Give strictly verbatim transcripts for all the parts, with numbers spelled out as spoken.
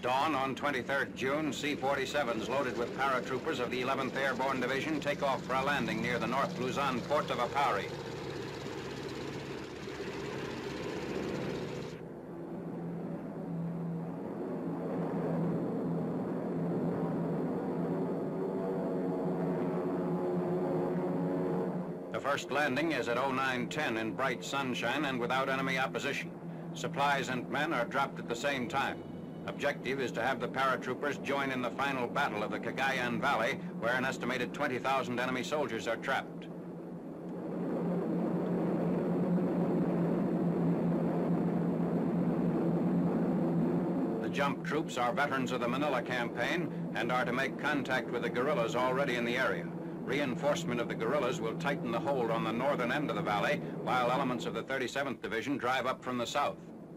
dawn on twenty-third June, C forty-sevens loaded with paratroopers of the eleventh Airborne Division take off for a landing near the North Luzon port of Apari. The first landing is at oh nine ten in bright sunshine and without enemy opposition. Supplies and men are dropped at the same time. Objective is to have the paratroopers join in the final battle of the Cagayan Valley, where an estimated twenty thousand enemy soldiers are trapped. The jump troops are veterans of the Manila campaign and are to make contact with the guerrillas already in the area. Reinforcement of the guerrillas will tighten the hold on the northern end of the valley, while elements of the thirty-seventh Division drive up from the south.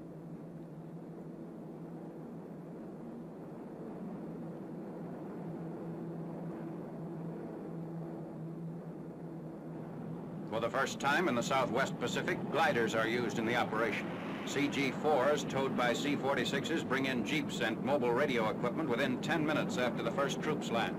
For the first time in the Southwest Pacific, gliders are used in the operation. C G fours towed by C forty-sixes bring in jeeps and mobile radio equipment within ten minutes after the first troops land.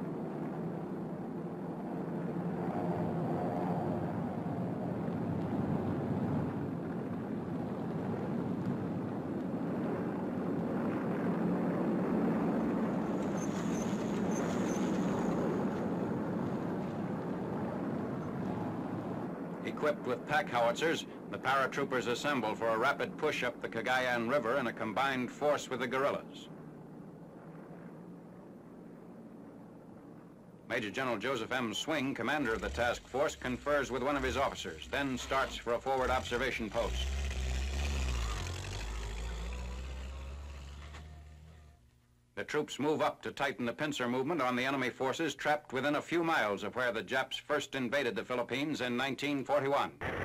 Equipped with pack howitzers, the paratroopers assemble for a rapid push up the Cagayan River in a combined force with the guerrillas. Major General Joseph M. Swing, commander of the task force, confers with one of his officers, then starts for a forward observation post. The troops move up to tighten the pincer movement on the enemy forces trapped within a few miles of where the Japs first invaded the Philippines in nineteen forty-one.